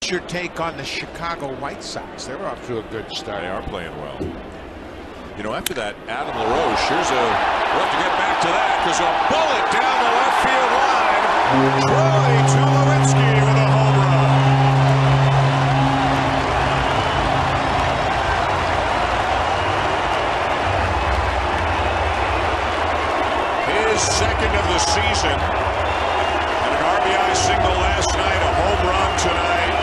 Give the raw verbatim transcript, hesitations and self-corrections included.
What's your take on the Chicago White Sox? They're off to a good start. They are playing well. You know, after that, Adam LaRoche, here's a, we'll have to get back to that because a bullet down the left field line. Troy Tulowitzki with a home run. His second of the season. And an R B I single last night, a home run tonight.